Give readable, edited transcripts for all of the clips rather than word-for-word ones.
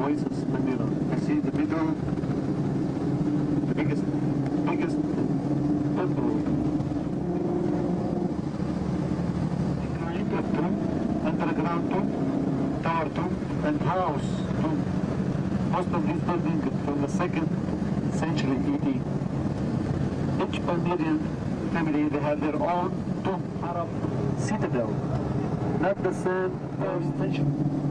oasis Palmyra. You see the middle, the biggest temple. Behind the tomb, underground tomb, tower tomb, and house tomb. Most of these buildings from the 2nd century ED. Each Palmyrian family, they have their own tomb, Arab citadel, not the same extension.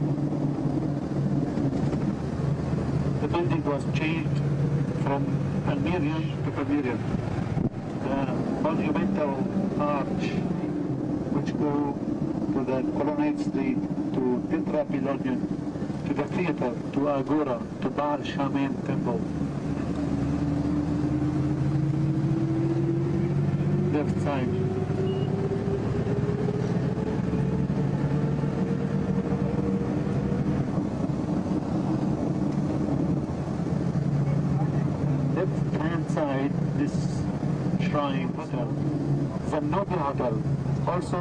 The building was changed from Palmyrian to Palmyrian. The monumental arch, which go to the colonnade street, to T.E.Lawrence, to the theater, to Agora, to Baal Shaman temple. Left side. Left-hand side, this shrine hotel, the Noble Hotel, also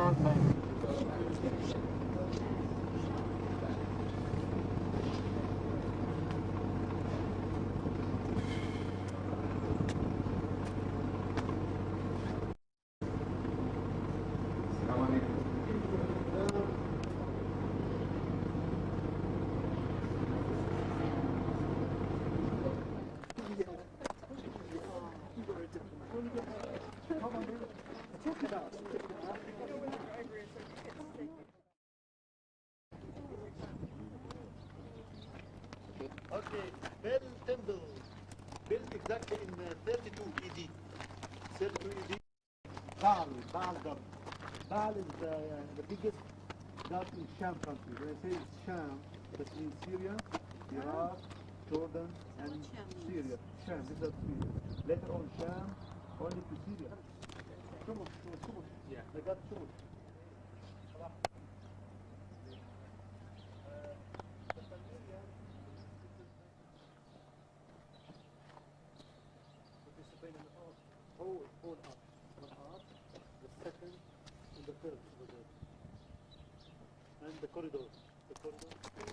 Okay, Bell Temple, built exactly in 32 ED. 32 ED. Baal God. Baal is the biggest god in Sham country. When I say it's Sham, that means Syria, Iraq, Jordan, and Syria. Sham, this is Syria. Later on, Sham, only to Syria. Shumus. Yeah. They got Shumus. Whole arch. One arch, the second, and the third over there. And the corridor. The corridor.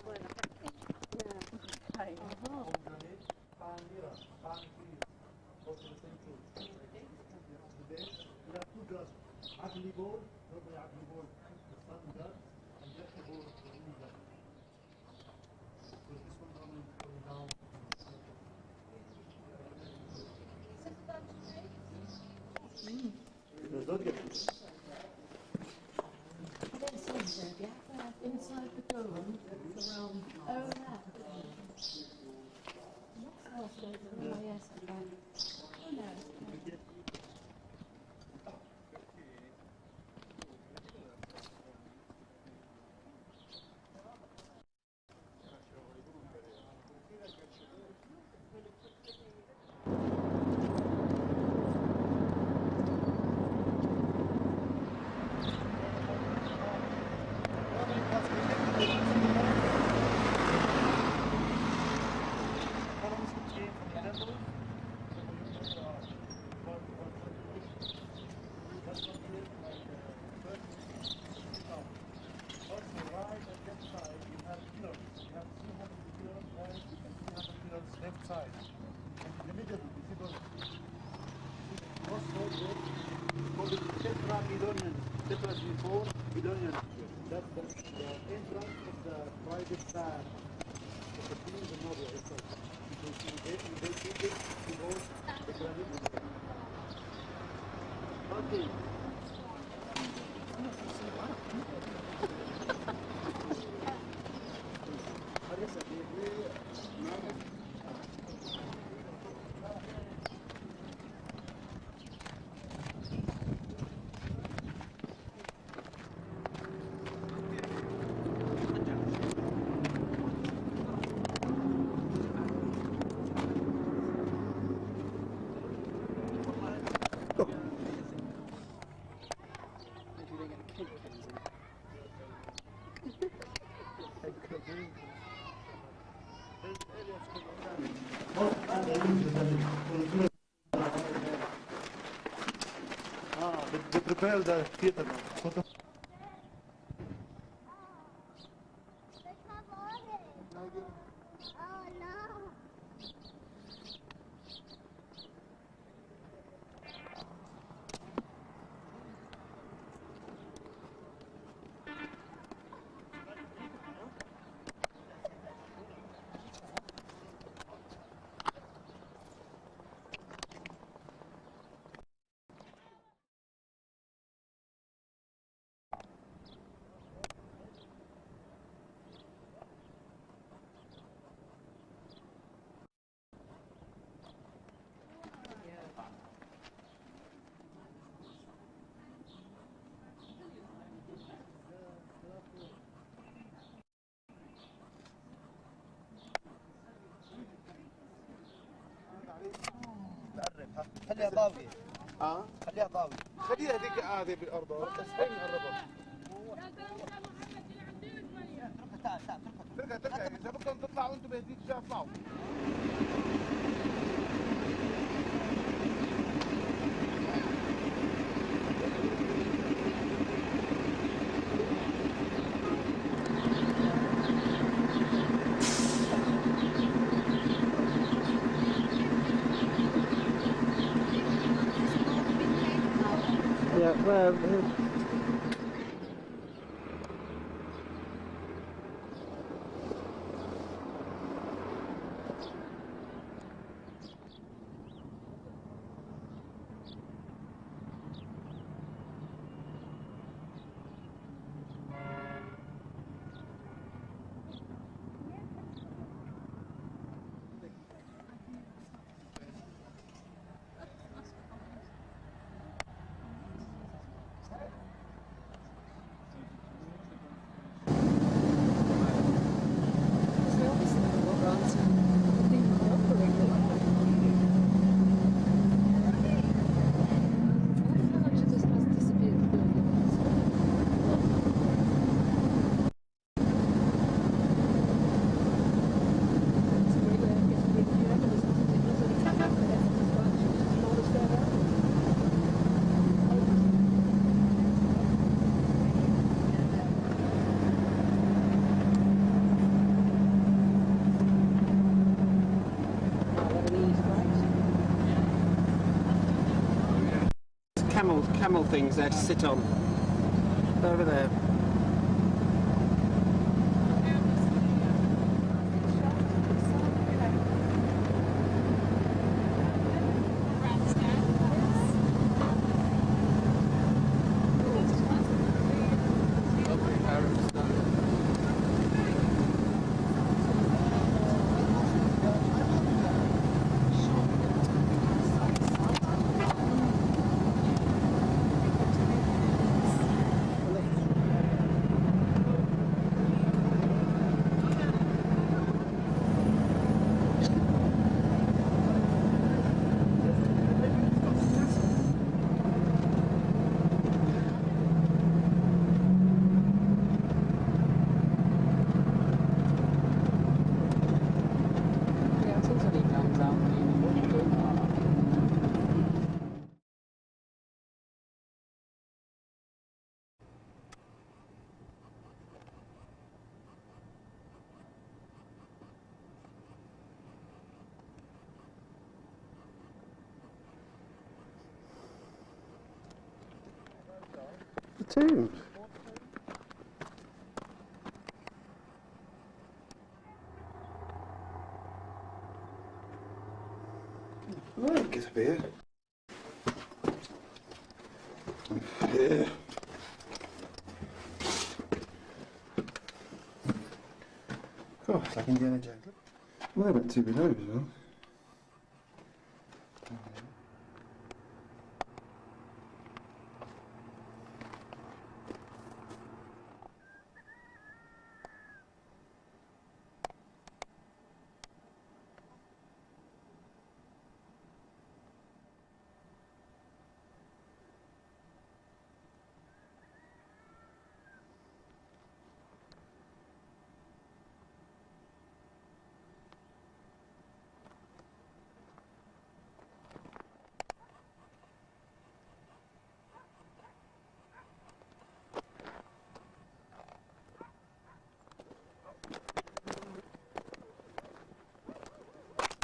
Pomegranate, Palmyra, palm trees. Also the same fruit. The base, we have two gods. Agni ball, Rabbi Agni ball, the sun god, and Yashni ball, the moon god. So this one going down. The zodiac. I don't see zodiac. Inside the dome, around. Oh, that. What else goes on? Oh, yes, okay. Oh, no. Left side. In the middle, you see those crossroads there? Called T.E.Lawrence. Tetra before T.E.Lawrence. That's the entrance of the private side of the king and noble itself. You can see there, you can see it, you go, the pyramid. Okay. They prepare the theater now. خليها ضاوية. خليها ضاوية. خليها هذيك هذه بالأرض. بس فين نقربها؟ تركها إذا بدكم تطلعوا أنتم بهديك الجهة اطلعوا. Yeah, well, camel things there to sit on. Over there. The tombs. Right, get up here. Here. Oh, it's like Indiana Jones. Well, they went two below as well.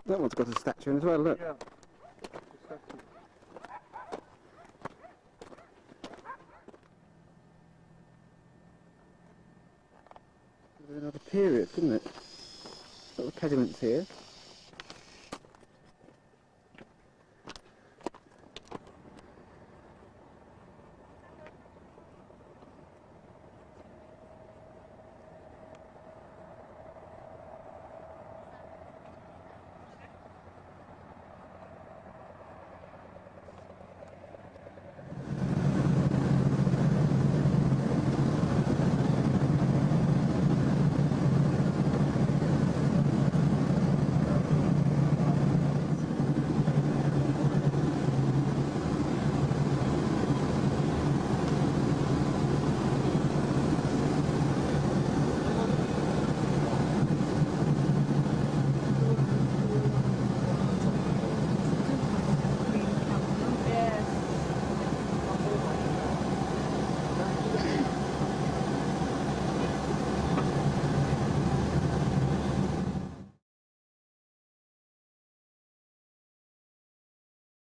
That one's got a statue in as well, look. Yeah. Another period, didn't it? Got the pediments here.